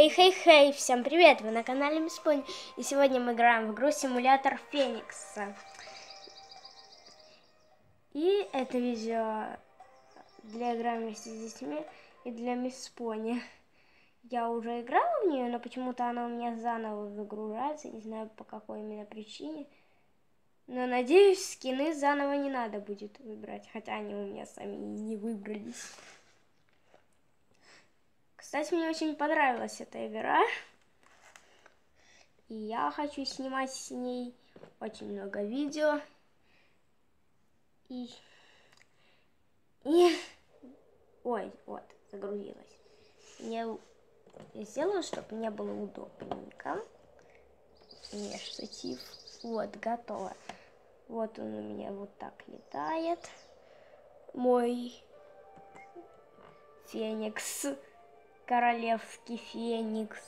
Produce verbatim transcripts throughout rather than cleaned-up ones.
Хей-хей-хей, всем привет, вы на канале Мисс Пони, и сегодня мы играем в игру Симулятор Феникса. И это видео для игры вместе с детьми и для Мисс Пони. Я уже играла в нее, но почему-то она у меня заново загружается, не знаю по какой именно причине. Но надеюсь, скины заново не надо будет выбирать, хотя они у меня сами не выбрались. Кстати, мне очень понравилась эта игра. И я хочу снимать с ней очень много видео. И... И... Ой, вот, загрузилась. Я, я сделаю, чтобы мне было удобненько. Не штатив. Вот, готово. Вот он у меня вот так летает. Мой Феникс. Королевский Феникс.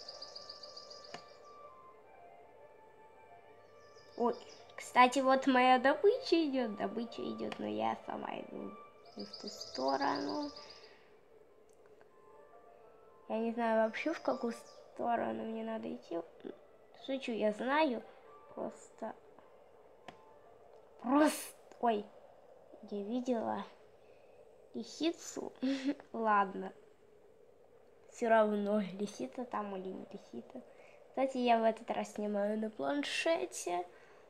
Ой, кстати, вот моя добыча идет, добыча идет, но я сама иду в ту сторону. Я не знаю вообще, в какую сторону мне надо идти. Шучу, я знаю. Просто... Просто... Ой, я видела лисицу. Ладно. Все равно, лисица там или не лисица. Кстати, я в этот раз снимаю на планшете.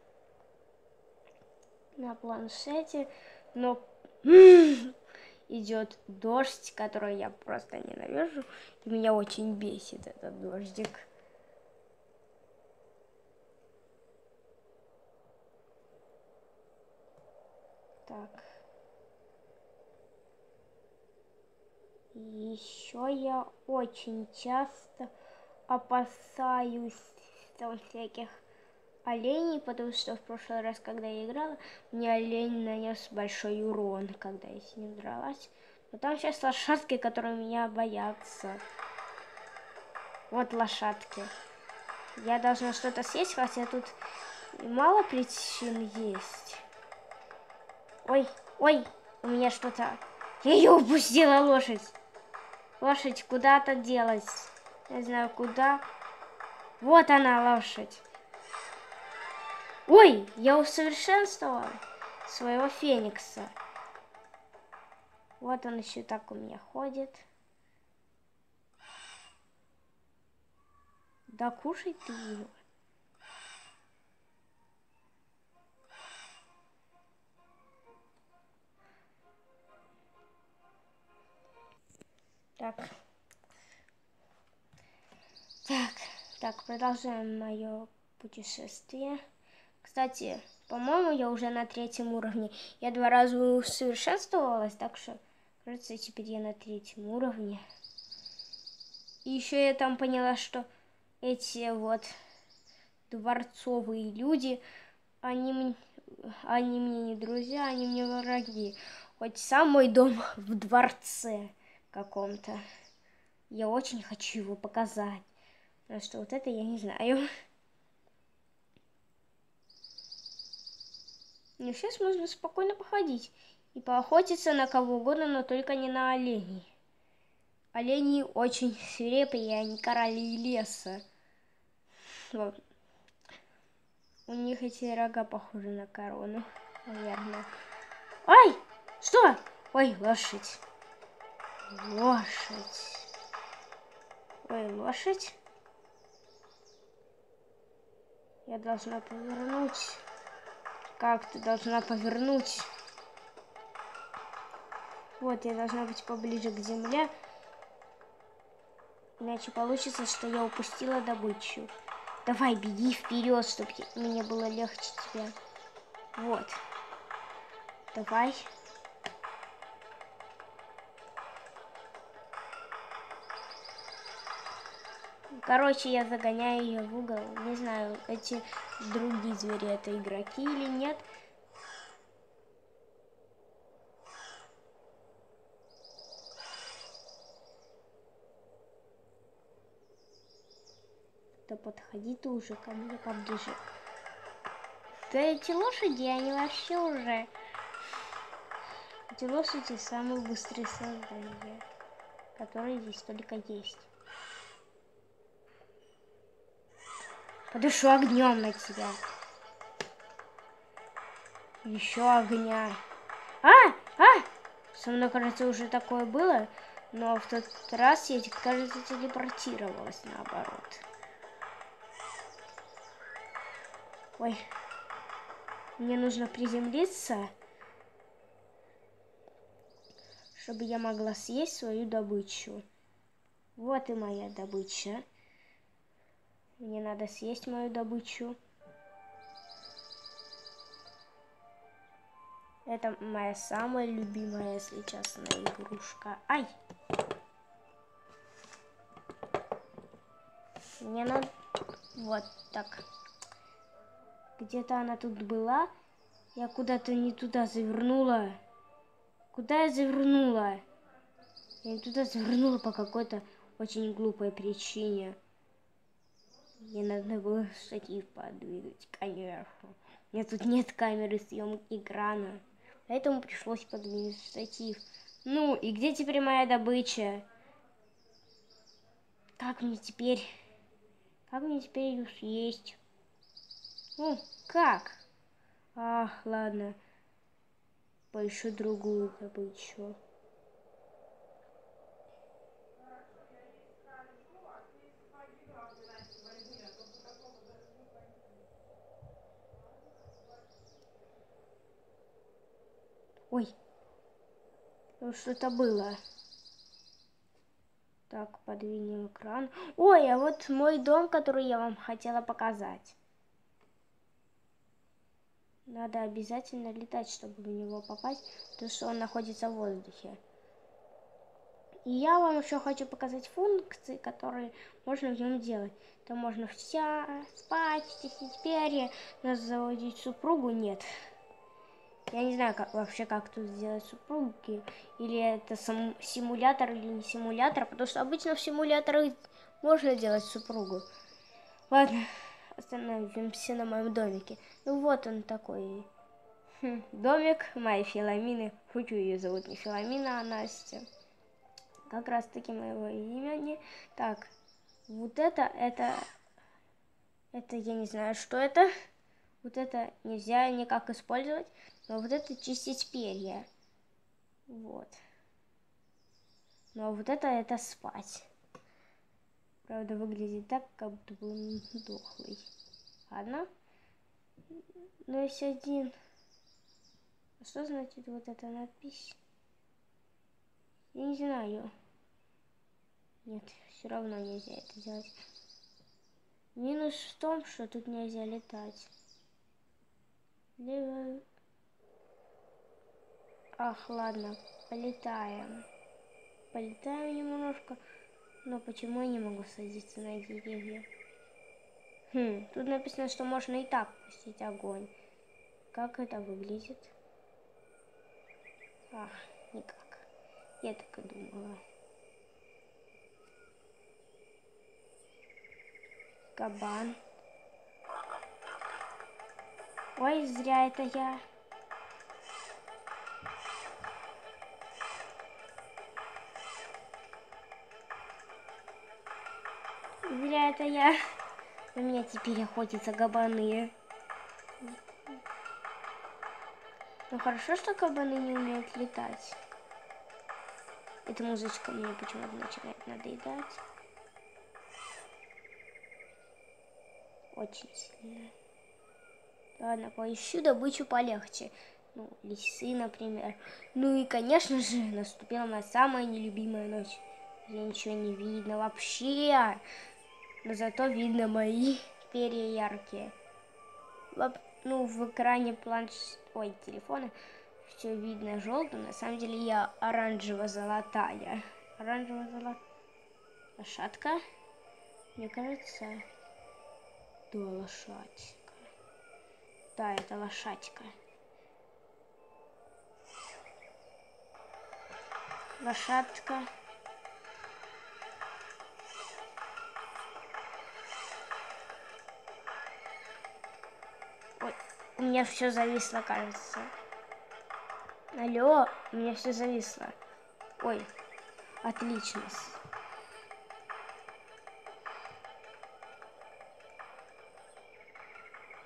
На планшете, но идет дождь, который я просто ненавижу, и меня очень бесит этот дождик. Так. И еще я очень часто опасаюсь там всяких оленей, потому что в прошлый раз, когда я играла, мне олень нанес большой урон, когда я с ним дралась. Но там сейчас лошадки, которые меня боятся. Вот лошадки. Я должна что-то съесть, хотя тут мало причин есть. Ой, ой, у меня что-то... Я ее упустила, лошадь. Лошадь куда-то делась. Не знаю, куда. Вот она, лошадь. Ой, я усовершенствовала своего Феникса. Вот он еще так у меня ходит. Да кушай ты его. Так. Так, так, продолжаем мое путешествие. Кстати, по-моему, я уже на третьем уровне. Я два раза усовершенствовалась, так что, кажется, теперь я на третьем уровне. И еще я там поняла, что эти вот дворцовые люди, они, они мне не друзья, они мне враги. Хоть сам мой дом в дворце каком-то. Я очень хочу его показать. Потому что вот это я не знаю. Но сейчас можно спокойно походить и поохотиться на кого угодно, но только не на оленей. Олени очень свирепые, они короли леса. Вот. У них эти рога похожи на корону, наверное. Ай! Что? Ой, лошадь. Лошадь. Ой, лошадь. Я должна повернуть. Как ты должна повернуть? Вот, я должна быть поближе к земле. Иначе получится, что я упустила добычу. Давай, беги вперед, чтобы мне было легче тебя. Вот. Давай. Короче, я загоняю ее в угол. Не знаю, эти другие звери это игроки или нет. Да подходи ты уже ко мне поближе. Да эти лошади, они вообще уже... Эти лошади самые быстрые создания, которые здесь только есть. Подышу огнем на тебя. Еще огня. А! А! Со мной, кажется, уже такое было, но в тот раз я, кажется, телепортировалась наоборот. Ой. Мне нужно приземлиться, чтобы я могла съесть свою добычу. Вот и моя добыча. Мне надо съесть мою добычу. Это моя самая любимая, если честно, игрушка. Ай! Мне надо... Вот так. Где-то она тут была. Я куда-то не туда завернула. Куда я завернула? Я не туда завернула по какой-то очень глупой причине. Мне надо было штатив подвигать, конечно. У меня тут нет камеры съемки экрана. Поэтому пришлось подвинуть штатив. Ну, и где теперь моя добыча? Как мне теперь... Как мне теперь ее съесть? Ну, как? Ах, ладно. Поищу другую добычу. Ой, что-то было. Так, подвинем экран. Ой, а вот мой дом, который я вам хотела показать. Надо обязательно летать, чтобы в него попасть, потому что он находится в воздухе. И я вам еще хочу показать функции, которые можно в нем делать. Там можно вся спать, чистить перья, нас заводить супругу, нет. Я не знаю, как, вообще, как тут сделать супруги. Или это сам, симулятор, или не симулятор. Потому что обычно в симуляторах можно делать супругу. Ладно, остановимся на моем домике. Ну вот он такой. Хм, домик моей Филомины. Шучу, ее зовут не Филомина, а Настя. Как раз таки моего имени. Так, вот это, это... Это я не знаю, что это. Вот это нельзя никак использовать. Но вот это чистить перья. Вот. Но вот это, это спать. Правда, выглядит так, как будто бы он дохлый. Ладно. Но есть один. А что значит вот эта надпись? Я не знаю. Нет, все равно нельзя это делать. Минус в том, что тут нельзя летать. Либо... Ах, ладно, полетаем. Полетаем немножко. Но почему я не могу садиться на деревья? Хм, тут написано, что можно и так пустить огонь. Как это выглядит? Ах, никак. Я так и думала. Кабан. Ой, зря это я. Зря это я. У меня теперь охотятся кабаны. Ну хорошо, что кабаны не умеют летать. Эта музычка мне почему-то начинает надоедать. Очень сильно. Ладно, поищу добычу полегче. Ну, лисы, например. Ну и, конечно же, наступила моя самая нелюбимая ночь. Где ничего не видно вообще. Но зато видно мои перья яркие. Ну, в экране планш... Ой, телефона все видно желтым. На самом деле я оранжево-золотая. Оранжево-золотая. Лошадка? Мне кажется... Да, лошадка. Да, это лошадка. Лошадка. Ой, у меня все зависло, кажется. Алло, у меня все зависло. Ой, отлично.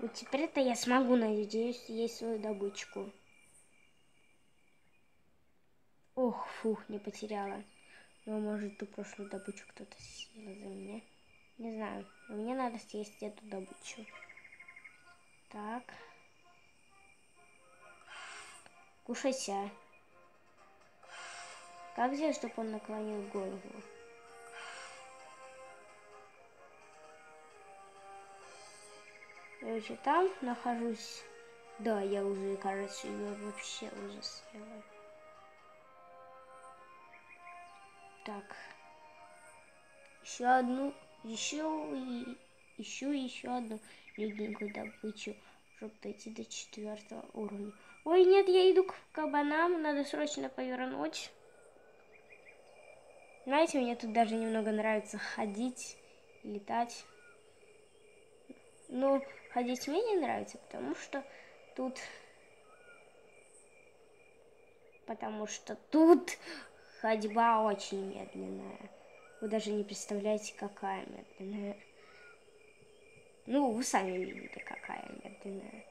Вот теперь-то я смогу, надеюсь, есть свою добычку. Ох, фух, не потеряла. Но может ту прошлую добычу кто-то съел за меня. Не знаю, но мне надо съесть эту добычу. Так. Кушайся. Как сделать, чтобы он наклонил голову? Короче, там нахожусь. Да, я уже, кажется, ее вообще уже съела. Так. Еще одну, еще и ищу еще одну легенькую добычу, чтобы дойти до четвертого уровня. Ой, нет, я иду к кабанам, надо срочно повернуть. Знаете, мне тут даже немного нравится ходить, летать. Но ходить мне не нравится, потому что тут... Потому что тут ходьба очень медленная. Вы даже не представляете, какая медленная. Ну, вы сами видите, какая медленная.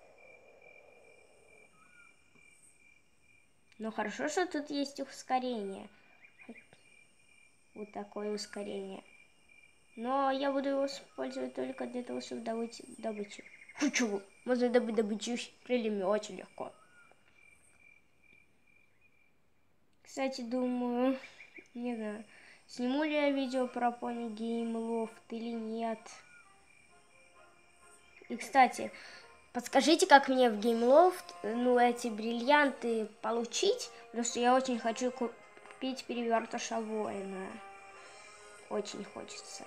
Но хорошо, что тут есть ускорение. Вот такое ускорение. Но я буду его использовать только для того, чтобы добыть добычу. Хочу. Можно добыть добычу крыльями очень легко. Кстати, думаю, не знаю, сниму ли я видео про пони Геймлофт или нет. И, кстати, подскажите, как мне в Геймлофт, ну, эти бриллианты получить, потому что я очень хочу купить перевертыша воина. Очень хочется.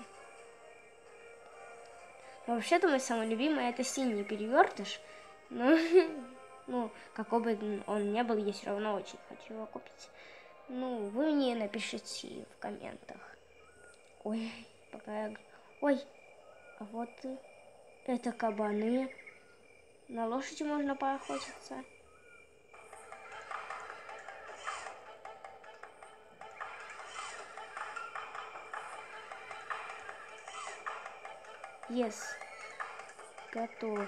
Но вообще-то мой самый любимый это синий перевертыш. Но, ну, какой бы он ни был, я все равно очень хочу его купить. Ну, вы мне напишите в комментах. Ой, пока я... Ой, а вот это кабаны. На лошади можно поохотиться. Yes. Готово.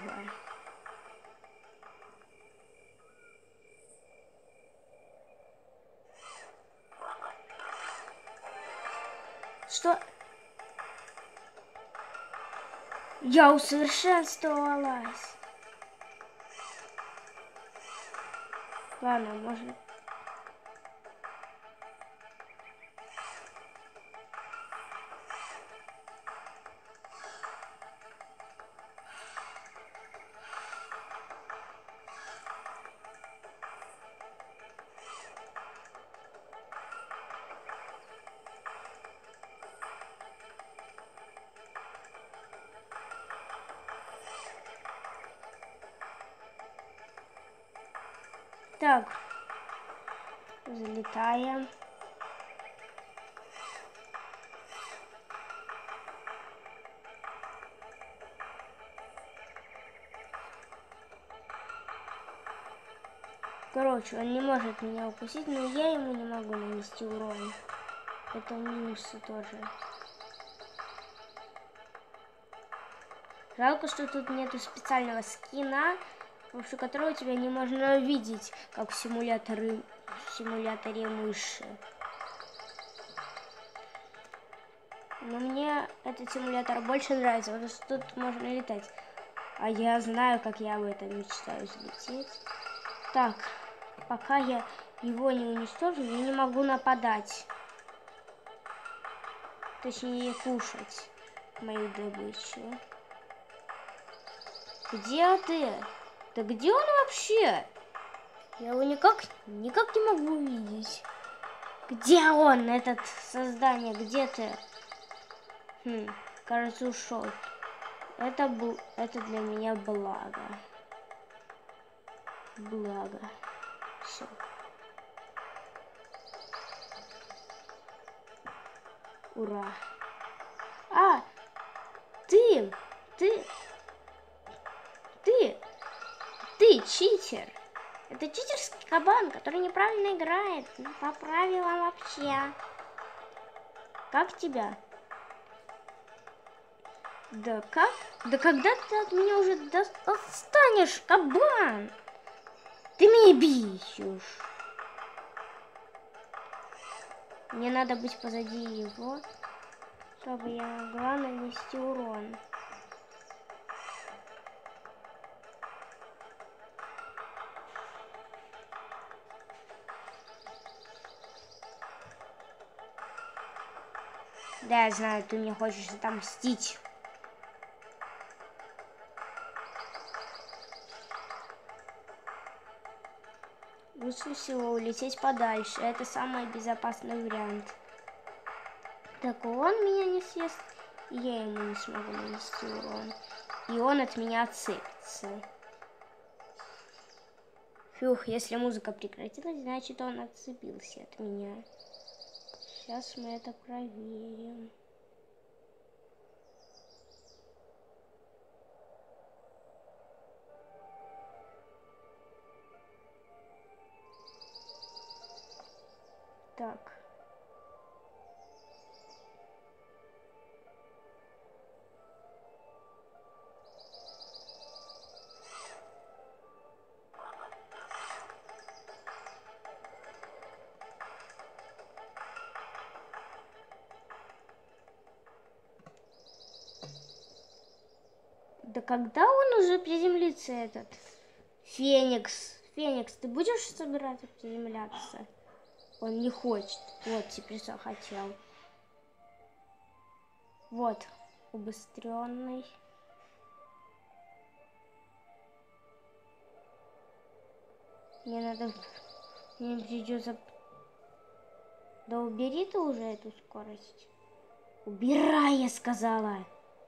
Что? Я усовершенствовалась. Ладно, можно... Так, залетаем. Короче, он не может меня укусить, но я ему не могу нанести урон. Это минусы тоже. Жалко, что тут нету специального скина, с помощью которого тебя не можно видеть, как в симуляторе, в симуляторе мыши. Но мне этот симулятор больше нравится, потому что тут можно летать. А я знаю, как я об этом мечтаю взлететь. Так, пока я его не уничтожу, я не могу нападать. Точнее, кушать мою добычу. Где ты? Да где он вообще? Я его никак, никак не могу увидеть. Где он, этот создание? Где ты? Хм, кажется, ушел. Это был, это для меня благо. Благо. Все. Ура. А, ты, ты, ты, ты читер. Это читерский кабан, который неправильно играет. По правилам вообще. Как тебя? Да как? Да когда ты от меня уже достанешь, кабан? Ты меня бесишь. Мне надо быть позади его, чтобы я могла нанести урон. Да, я знаю, ты мне хочешь отомстить. Лучше всего улететь подальше. Это самый безопасный вариант. Так он меня не съест, и я ему не смогу нанести урон. И он от меня отцепится. Фух, если музыка прекратилась, значит он отцепился от меня. Сейчас мы это проверим. Так. Да когда он уже приземлится, этот Феникс? Феникс, ты будешь собираться приземляться? Он не хочет. Вот, теперь захотел. Вот, убыстренный. Мне надо... Мне придется... Да убери ты уже эту скорость. Убирай, я сказала.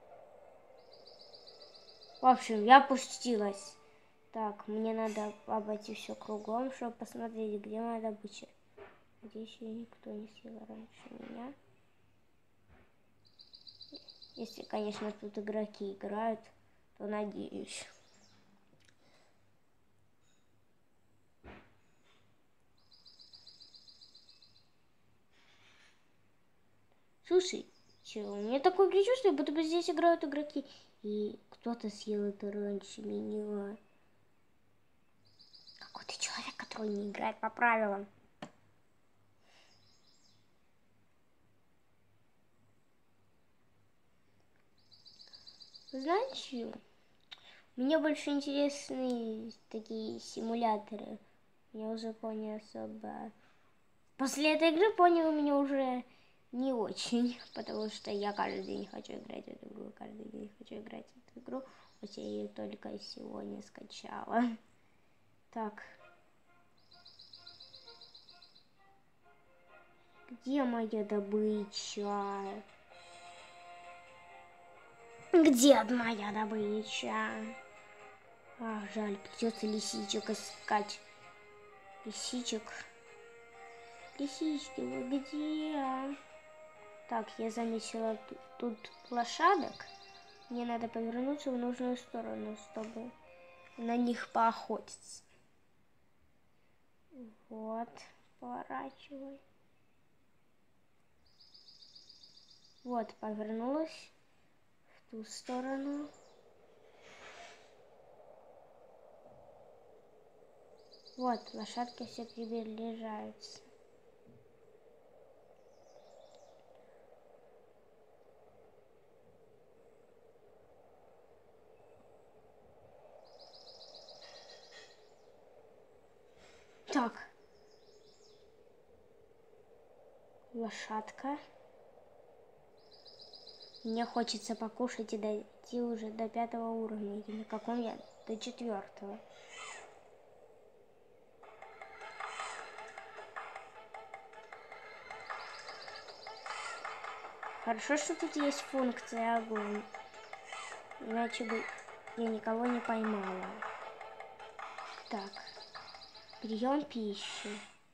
В общем, я опустилась. Так, мне надо обойти все кругом, чтобы посмотреть, где моя добыча. Надеюсь, ее никто не съел раньше меня. Если, конечно, тут игроки играют, то надеюсь. Слушай, че, у меня такое предчувствие, будто бы здесь играют игроки. И кто-то съел это раньше меня. Какой-то человек, который не играет по правилам. Знаете, мне больше интересны такие симуляторы. Я уже понял особо. После этой игры понял меня уже не очень, потому что я каждый день хочу играть в эту игру, каждый день хочу играть в эту игру, хотя я ее только сегодня скачала. Так. Где моя добыча? Где моя добыча? Ах, жаль, придется лисичек искать. Лисичек. Лисички, вы где? Так, я заметила тут лошадок. Мне надо повернуться в нужную сторону, чтобы на них поохотиться. Вот, поворачивай. Вот, повернулась в ту сторону. Вот, лошадки все приближаются. Так. Лошадка. Мне хочется покушать и дойти уже до пятого уровня. И на каком я? До четвертого. Хорошо, что тут есть функция огонь. Иначе бы я никого не поймала. Так. Прием пищи.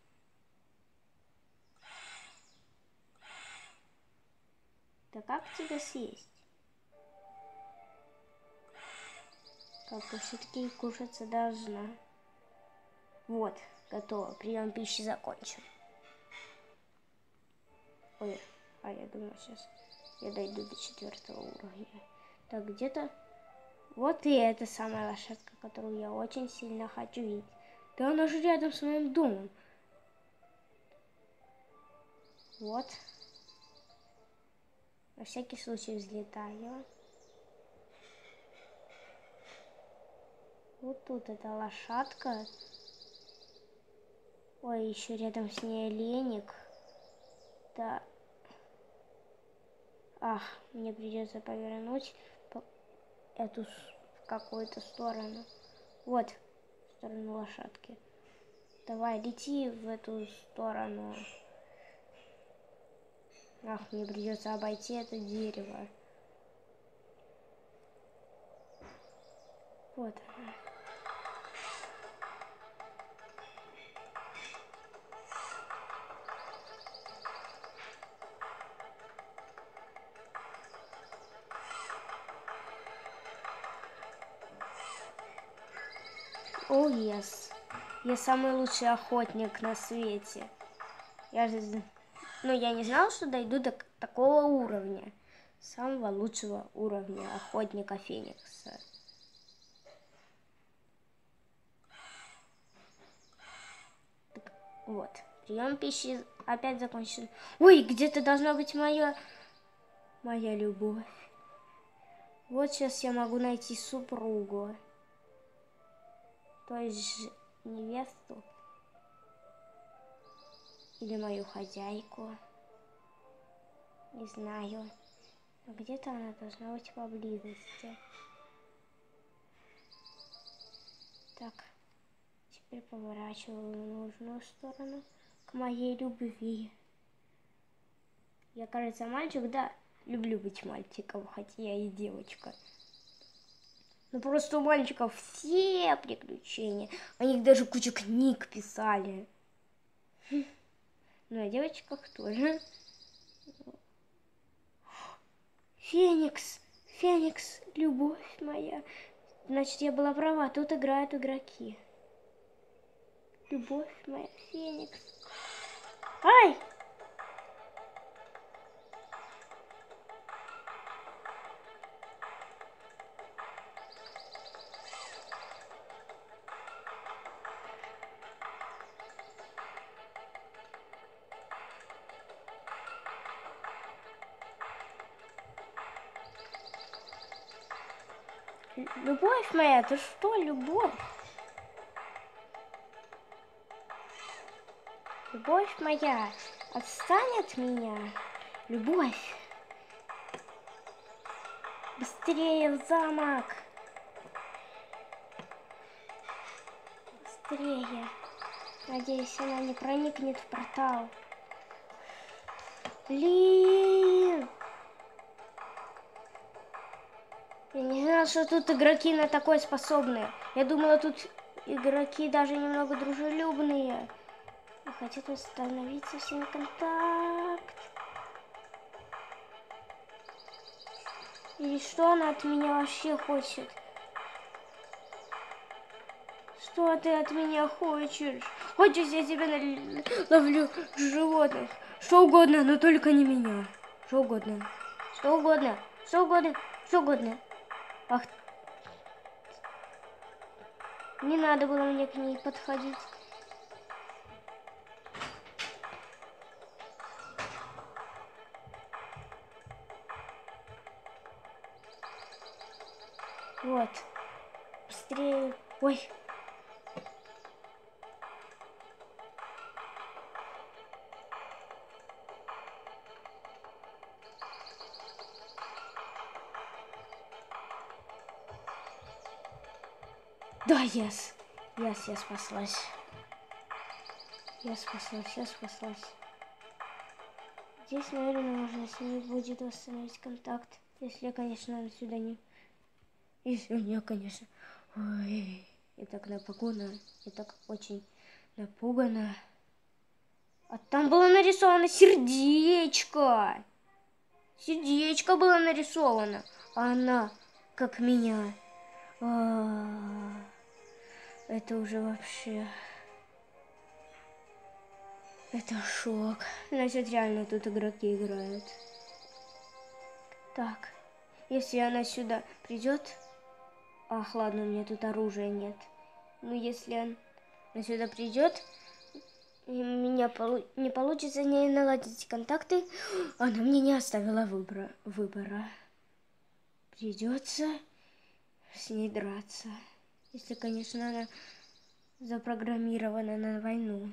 Да как тебя съесть? Как-то все-таки кушаться должна. Вот, готово. Прием пищи закончен. Ой, а я думаю, сейчас я дойду до четвертого уровня. Так, где-то... Вот и эта самая лошадка, которую я очень сильно хочу видеть. Да она же рядом с моим домом. Вот. На всякий случай взлетаю. Вот тут эта лошадка. Ой, еще рядом с ней оленик. Да. Ах, мне придется повернуть эту в какую-то сторону. Вот, в сторону лошадки. Давай, лети в эту сторону. Ах, мне придется обойти это дерево. Вот она. О, oh, yes. Я самый лучший охотник на свете. Я же... Ну, я не знала, что дойду до такого уровня. Самого лучшего уровня охотника Феникса. Так, вот. Прием пищи опять закончен. Ой, где-то должна быть моя... Моя любовь. Вот сейчас я могу найти супругу. То есть невесту. Или мою хозяйку. Не знаю. Но где-то она должна быть поблизости. Так. Теперь поворачиваю в нужную сторону. К моей любви. Я, кажется, мальчик, да? Люблю быть мальчиком, хотя я и девочка. Ну просто у мальчиков все приключения. О них даже кучу книг писали. Ну, о девочках тоже. Феникс, Феникс, любовь моя. Значит, я была права, тут играют игроки. Любовь моя, Феникс. Ай! Любовь моя, ты что, любовь? Любовь моя, отстань от меня. Любовь. Быстрее в замок. Быстрее. Надеюсь, она не проникнет в портал. Блин. Я не знала, что тут игроки на такое способны. Я думала, тут игроки даже немного дружелюбные. И хотят установить со всеми контакт. Или что она от меня вообще хочет? Что ты от меня хочешь? Хочешь, я тебя ловлю животных? Что угодно, но только не меня. Что угодно. Что угодно. Что угодно. Что угодно. Ах. Не надо было мне к ней подходить. Вот. Быстрее. Ой. Да, yes. Yes, я спаслась. Я спаслась, я спаслась. Здесь, наверное, можно с ней будет восстановить контакт. Если, конечно, она сюда не... Если у нее, конечно... Ой, я так напугана. Я так очень напугана. А там было нарисовано сердечко. Сердечко было нарисовано. А она, как меня... А-а-а. Это уже вообще... Это шок. Значит, реально тут игроки играют. Так. Если она сюда придет... Ах, ладно, у меня тут оружия нет. Но если она сюда придет, и у меня полу... не получится с ней наладить контакты, она мне не оставила выбора. выбора. Придется с ней драться. Если, конечно, она запрограммирована на войну.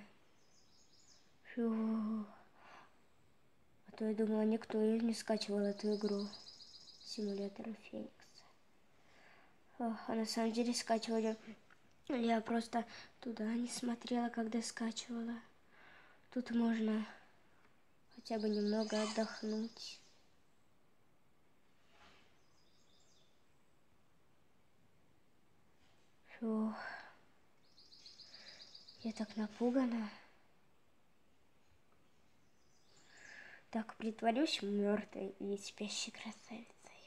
Фу. А то я думала, никто не скачивал эту игру. Симулятор Феникса. Ох, а на самом деле скачивали. Я просто туда не смотрела, когда скачивала. Тут можно хотя бы немного отдохнуть. Фух. Я так напугана. Так, притворюсь мертвой и спящей красавицей.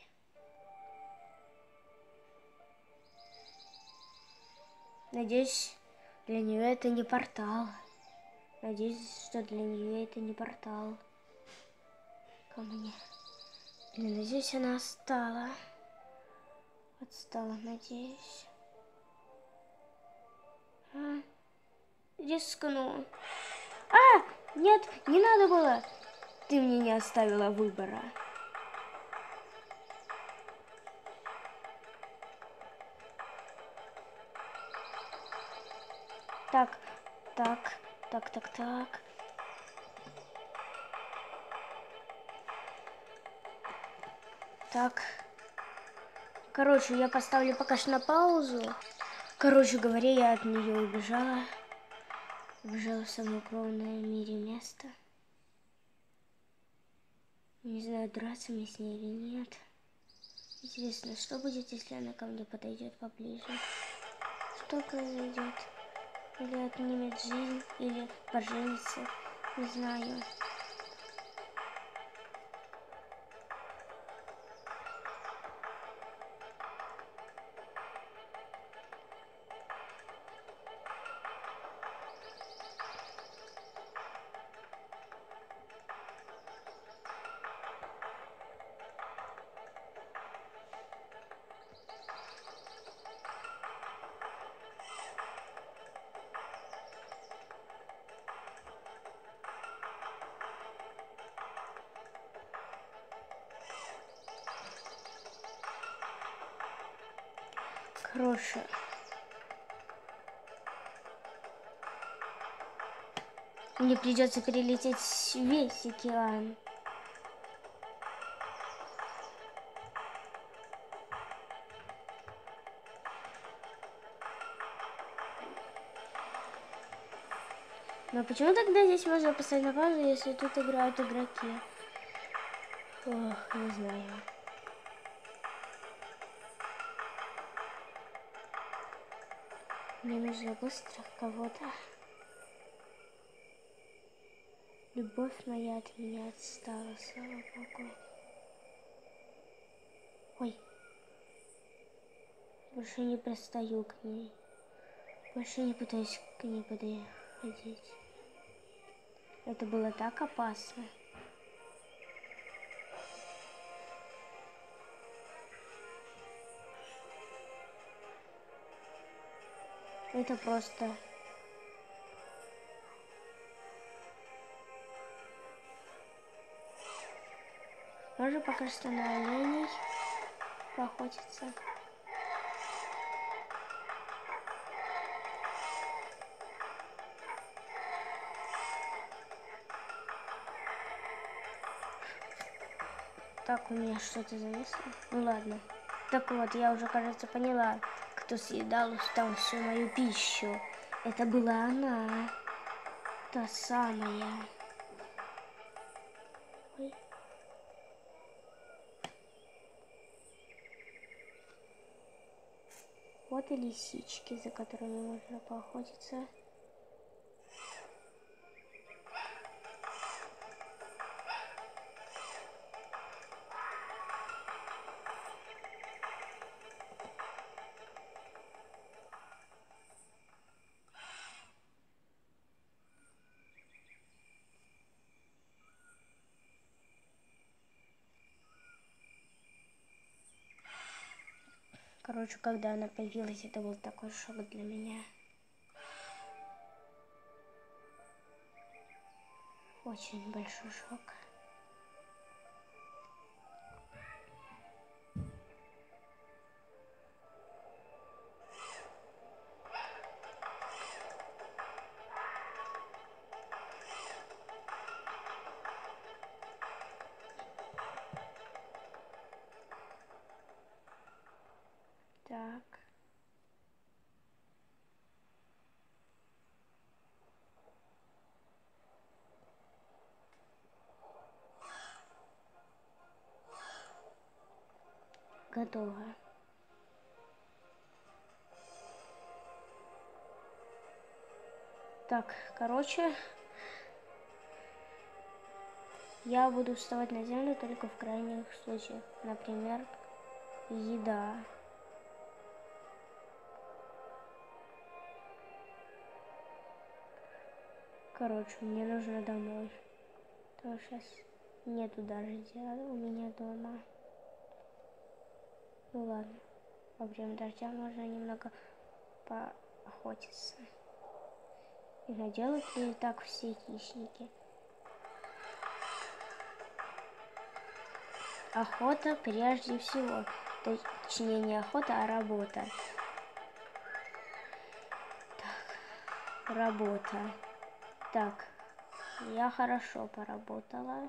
Надеюсь, для нее это не портал. Надеюсь, что для нее это не портал. Ко мне. Или надеюсь, она отстала. Отстала, надеюсь. А, рискну. А, нет, не надо было. Ты мне не оставила выбора. Так, так, так, так, так. Так. Короче, я поставлю пока что на паузу. Короче говоря, я от нее убежала. Убежала в самое укромное в мире место. Не знаю, драться мне с ней или нет. Интересно, что будет, если она ко мне подойдет поближе? Что произойдет? Или отнимет жизнь, или поженится. Не знаю. Хорошо. Мне придется перелететь весь океан. Но почему тогда здесь можно поставить на паузу, если тут играют игроки? Ох, не знаю. Мне нужно быстро кого-то. Любовь моя от меня отстала, слава Богу. Ой. Больше не пристаю к ней. Больше не пытаюсь к ней подходить. Это было так опасно. Это просто... Можно пока что на оленей поохотиться. Так, у меня что-то зависло. Ну ладно. Так вот, я уже, кажется, поняла, кто съедал там всю мою пищу. Это была она. Та самая. Ой. Вот и лисички, за которыми можно поохотиться. Короче, когда она появилась, это был такой шок для меня. Очень большой шок. Так. Готово. Так, короче, я буду вставать на землю только в крайних случаях. Например, еда. Короче, мне нужно домой. То сейчас нету дождя у меня дома. Ну ладно, во время дождя можно немного поохотиться. И наделают ли так все хищники? Охота прежде всего. Точнее, не охота, а работа. Так, работа. Так, я хорошо поработала.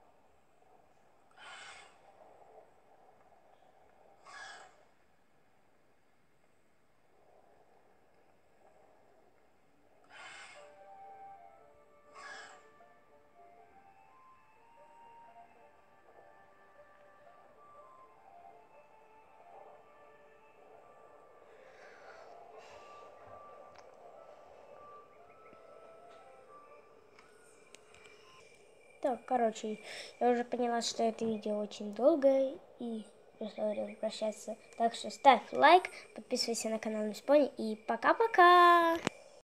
Так, короче, я уже поняла, что это видео очень долгое, и пришло время прощаться. Так что ставь лайк, подписывайся на канал Мисс Пони, и пока-пока!